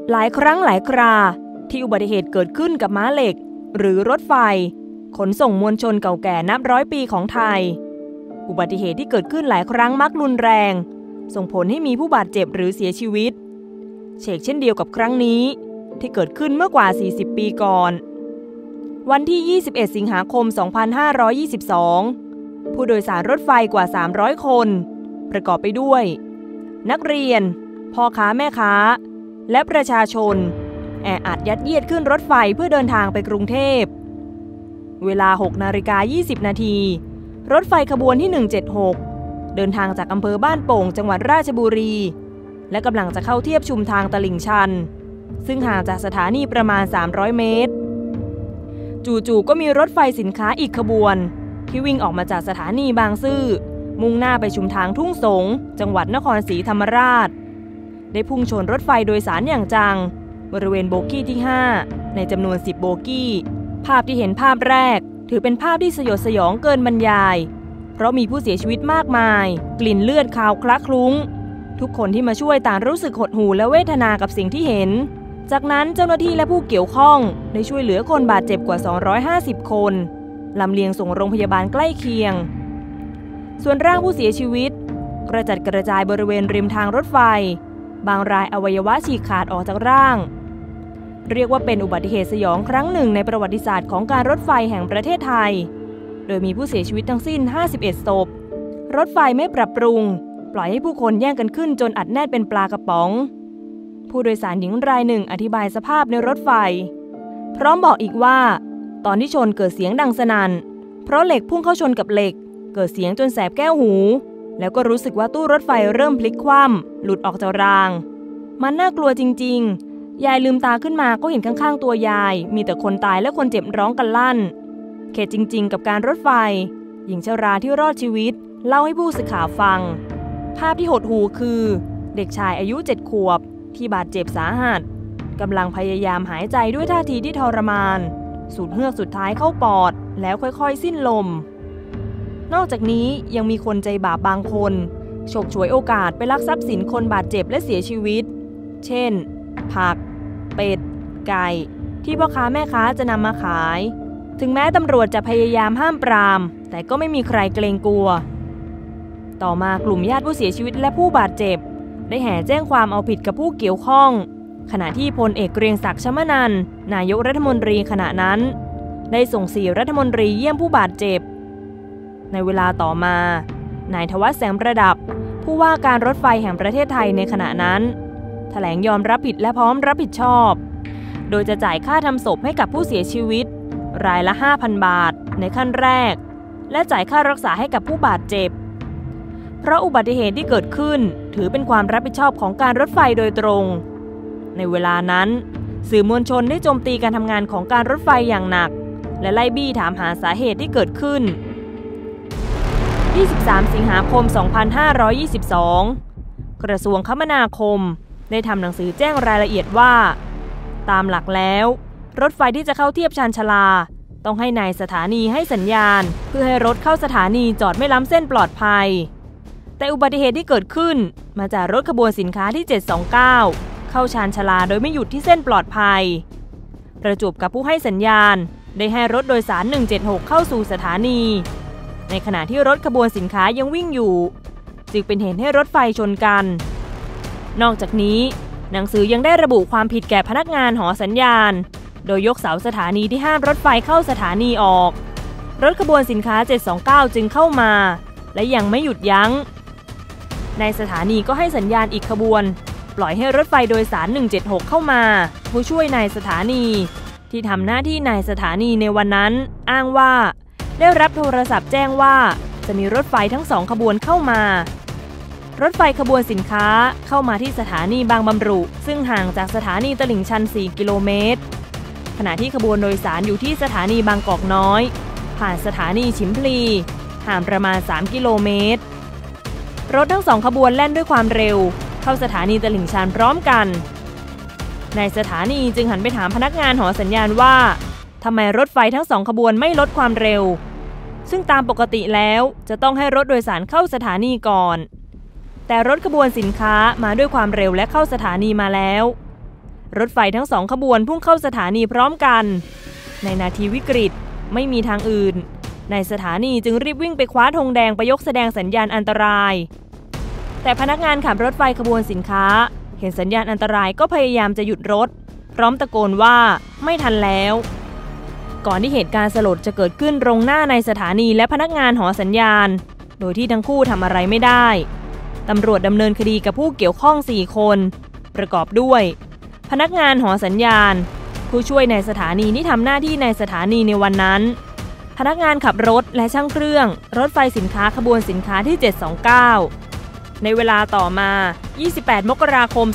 หลายครั้งหลายคราที่อุบัติเหตุเกิดขึ้นกับม้าเหล็กหรือรถไฟขนส่งมวลชนเก่าแก่นับร้อยปีของไทยอุบัติเหตุที่เกิดขึ้นหลายครั้งมักรุนแรงส่งผลให้มีผู้บาดเจ็บหรือเสียชีวิตเช่นเดียวกับครั้งนี้ที่เกิดขึ้นเมื่อกว่า40ปีก่อนวันที่21สิงหาคม2522ผู้โดยสารรถไฟกว่า300คนประกอบไปด้วยนักเรียนพ่อค้าแม่ค้าและประชาชนแออัดยัดเยียดขึ้นรถไฟเพื่อเดินทางไปกรุงเทพเวลา 6:20 นาทีรถไฟขบวนที่176เดินทางจากอำเภอบ้านโป่งจังหวัดราชบุรีและกำลังจะเข้าเทียบชุมทางตลิ่งชันซึ่งห่างจากสถานีประมาณ300เมตรจู่ๆก็มีรถไฟสินค้าอีกขบวนที่วิ่งออกมาจากสถานีบางซื่อมุ่งหน้าไปชุมทางทุ่งสงจังหวัดนครศรีธรรมราชได้พุ่งชนรถไฟโดยสารอย่างจังบริเวณโบกี้ที่5ในจำนวน10โบกี้ภาพที่เห็นภาพแรกถือเป็นภาพที่สยดสยองเกินบรรยายเพราะมีผู้เสียชีวิตมากมายกลิ่นเลือดคาวคละคลุ้งทุกคนที่มาช่วยต่างรู้สึกหดหู่และเวทนากับสิ่งที่เห็นจากนั้นเจ้าหน้าที่และผู้เกี่ยวข้องได้ช่วยเหลือคนบาดเจ็บกว่า250คนลำเลียงส่งโรงพยาบาลใกล้เคียงส่วนร่างผู้เสียชีวิตกระจัดกระจายบริเวณริมทางรถไฟบางรายอวัยวะฉีกขาดออกจากร่างเรียกว่าเป็นอุบัติเหตุสยองครั้งหนึ่งในประวัติศาสตร์ของการรถไฟแห่งประเทศไทยโดยมีผู้เสียชีวิตทั้งสิ้น51ศพรถไฟไม่ปรับปรุงปล่อยให้ผู้คนแย่งกันขึ้นจนอัดแน่นเป็นปลากระป๋องผู้โดยสารหญิงรายหนึ่งอธิบายสภาพในรถไฟพร้อมบอกอีกว่าตอนที่ชนเกิดเสียงดังสนั่นเพราะเหล็กพุ่งเข้าชนกับเหล็กเกิดเสียงจนแสบแก้วหูแล้วก็รู้สึกว่าตู้รถไฟเริ่มพลิกคว่ำหลุดออกจากรางมันน่ากลัวจริงๆยายลืมตาขึ้นมาก็เห็นข้างๆตัวยายมีแต่คนตายและคนเจ็บร้องกันลั่นเข็ดจริงๆกับการรถไฟหญิงชราที่รอดชีวิตเล่าให้ผู้สื่อข่าวฟังภาพที่หดหู่คือเด็กชายอายุ7 ขวบที่บาดเจ็บสาหัสกำลังพยายามหายใจด้วยท่าทีที่ทรมานสูดเฮือกสุดท้ายเข้าปอดแล้วค่อยๆสิ้นลมนอกจากนี้ยังมีคนใจบาปบางคนฉกฉวยโอกาสไปลักทรัพย์สินคนบาดเจ็บและเสียชีวิตเช่นผักเป็ดไก่ที่พ่อค้าแม่ค้าจะนำมาขายถึงแม้ตำรวจจะพยายามห้ามปรามแต่ก็ไม่มีใครเกรงกลัวต่อมากลุ่มญาติผู้เสียชีวิตและผู้บาดเจ็บได้แห่แจ้งความเอาผิดกับผู้เกี่ยวข้องขณะที่พลเอกเกรียงศักดิ์ ชมนันท์นายกรัฐมนตรีขณะนั้นได้ส่ง4รัฐมนตรีเยี่ยมผู้บาดเจ็บในเวลาต่อมานายธวัช แสงประดับผู้ว่าการรถไฟแห่งประเทศไทยในขณะนั้นแถลงยอมรับผิดและพร้อมรับผิดชอบโดยจะจ่ายค่าทำศพให้กับผู้เสียชีวิตรายละ 5,000 บาทในขั้นแรกและจ่ายค่ารักษาให้กับผู้บาดเจ็บเพราะอุบัติเหตุที่เกิดขึ้นถือเป็นความรับผิดชอบของการรถไฟโดยตรงในเวลานั้นสื่อมวลชนได้โจมตีการทำงานของการรถไฟอย่างหนักและไล่บี้ถามหาสาเหตุที่เกิดขึ้น23 สิงหาคม 2522 กระทรวงคมนาคมได้ทำหนังสือแจ้งรายละเอียดว่าตามหลักแล้วรถไฟที่จะเข้าเทียบชานชาลาต้องให้นายสถานีให้สัญญาณเพื่อให้รถเข้าสถานีจอดไม่ล้ำเส้นปลอดภัยแต่อุบัติเหตุที่เกิดขึ้นมาจากรถขบวนสินค้าที่729เข้าชานชาลาโดยไม่หยุดที่เส้นปลอดภัยประจวบกับผู้ให้สัญญาณได้ให้รถโดยสาร176เข้าสู่สถานีในขณะที่รถขบวนสินค้ายังวิ่งอยู่จึงเป็นเหตุให้รถไฟชนกันนอกจากนี้หนังสือยังได้ระบุความผิดแก่พนักงานหอสัญญาณโดยยกเสาสถานีที่ห้ามรถไฟเข้าสถานีออกรถขบวนสินค้า729จึงเข้ามาและยังไม่หยุดยั้งในสถานีก็ให้สัญญาณอีกขบวนปล่อยให้รถไฟโดยสาร176เข้ามาผู้ช่วยนายสถานีที่ทำหน้าที่นายสถานีในวันนั้นอ้างว่าได้รับโทรศัพท์แจ้งว่าจะมีรถไฟทั้ง2ขบวนเข้ามารถไฟขบวนสินค้าเข้ามาที่สถานีบางบำรุซึ่งห่างจากสถานีตลิ่งชัน4 กิโลเมตรขณะที่ขบวนโดยสารอยู่ที่สถานีบางกอกน้อยผ่านสถานีฉิมพลีห่างประมาณ3 กิโลเมตรรถทั้ง2ขบวนแล่นด้วยความเร็วเข้าสถานีตลิ่งชันพร้อมกันในสถานีจึงหันไปถามพนักงานหอสัญญาณว่าทำไมรถไฟทั้ง2ขบวนไม่ลดความเร็วซึ่งตามปกติแล้วจะต้องให้รถโดยสารเข้าสถานีก่อนแต่รถขบวนสินค้ามาด้วยความเร็วและเข้าสถานีมาแล้วรถไฟทั้ง2ขบวนพุ่งเข้าสถานีพร้อมกันในนาทีวิกฤตไม่มีทางอื่นในสถานีจึงรีบวิ่งไปคว้าธงแดงไปยกแสดงสัญญาณอันตรายแต่พนักงานขับรถไฟขบวนสินค้าเห็นสัญญาณอันตรายก็พยายามจะหยุดรถพร้อมตะโกนว่าไม่ทันแล้วก่อนที่เหตุการณ์สลดจะเกิดขึ้นตรงหน้าในสถานีและพนักงานหอสัญญาณโดยที่ทั้งคู่ทำอะไรไม่ได้ตำรวจดำเนินคดีกับผู้เกี่ยวข้อง4คนประกอบด้วยพนักงานหอสัญญาณผู้ช่วยในสถานีที่ทำหน้าที่ในสถานีในวันนั้นพนักงานขับรถและช่างเครื่องรถไฟสินค้าขบวนสินค้าที่729ในเวลาต่อมา28 มกราคม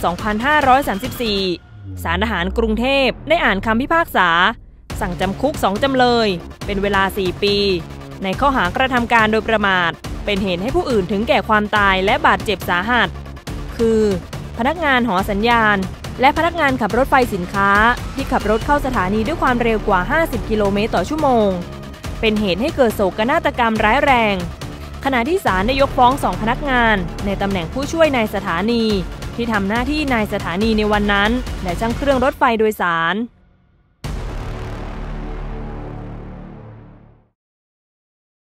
2534ศาลทหารกรุงเทพได้อ่านคำพิพากษาสั่งจำคุก2จำเลยเป็นเวลา4 ปีในข้อหากระทำการโดยประมาทเป็นเหตุให้ผู้อื่นถึงแก่ความตายและบาดเจ็บสาหัสคือพนักงานหอสัญญาณและพนักงานขับรถไฟสินค้าที่ขับรถเข้าสถานีด้วยความเร็วกว่า50 กิโลเมตรต่อชั่วโมงเป็นเหตุให้เกิดโศกนาฏกรรมร้ายแรงขณะที่ศาลได้ยกฟ้อง2พนักงานในตำแหน่งผู้ช่วยในสถานีที่ทำหน้าที่ในสถานีในวันนั้นและช่างเครื่องรถไฟโดยสาร